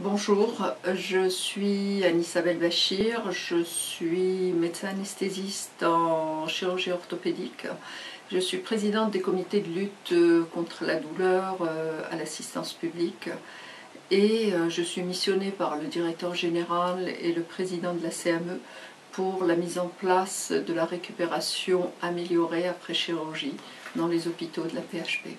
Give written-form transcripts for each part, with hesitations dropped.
Bonjour, je suis Anne-Isabelle Bachir, je suis médecin anesthésiste en chirurgie orthopédique. Je suis présidente des comités de lutte contre la douleur à l'assistance publique et je suis missionnée par le directeur général et le président de la CME pour la mise en place de la récupération améliorée après chirurgie dans les hôpitaux de la PHP.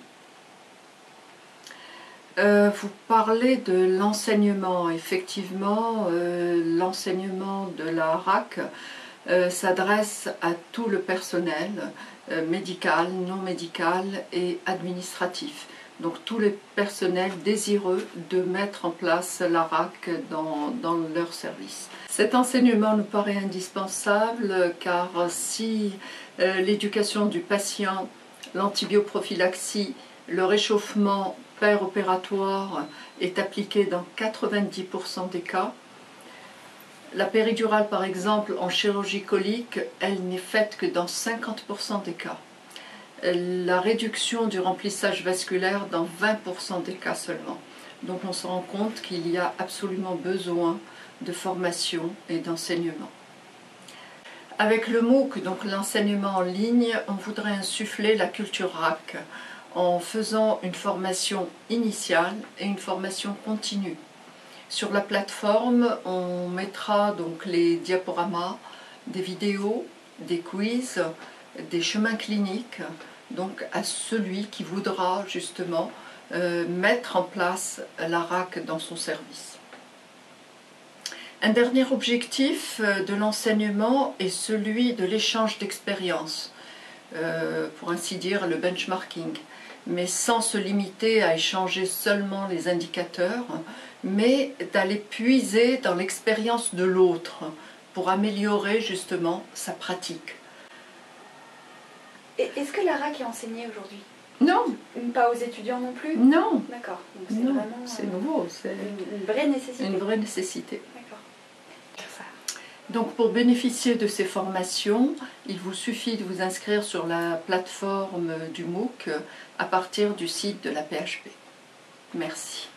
Vous parlez de l'enseignement. Effectivement, l'enseignement de la RAC s'adresse à tout le personnel médical, non médical et administratif. Donc tous les personnels désireux de mettre en place la RAC dans leur service. Cet enseignement nous paraît indispensable car si l'éducation du patient, l'antibioprophylaxie, le réchauffement opératoire est appliquée dans 90% des cas. La péridurale, par exemple, en chirurgie colique, elle n'est faite que dans 50% des cas. La réduction du remplissage vasculaire dans 20% des cas seulement. Donc on se rend compte qu'il y a absolument besoin de formation et d'enseignement. Avec le MOOC, donc l'enseignement en ligne, on voudrait insuffler la culture RAC en faisant une formation initiale et une formation continue. Sur la plateforme, on mettra donc les diaporamas, des vidéos, des quiz, des chemins cliniques, donc à celui qui voudra justement mettre en place la RAC dans son service. Un dernier objectif de l'enseignement est celui de l'échange d'expériences, pour ainsi dire le benchmarking, mais sans se limiter à échanger seulement les indicateurs, mais d'aller puiser dans l'expérience de l'autre pour améliorer justement sa pratique. Est-ce que la RAC est enseignée aujourd'hui? Non. Pas aux étudiants non plus? Non. D'accord. Non, c'est nouveau. C'est une vraie nécessité. Une vraie nécessité. D'accord. Donc pour bénéficier de ces formations, il vous suffit de vous inscrire sur la plateforme du MOOC à partir du site de la PHP. Merci.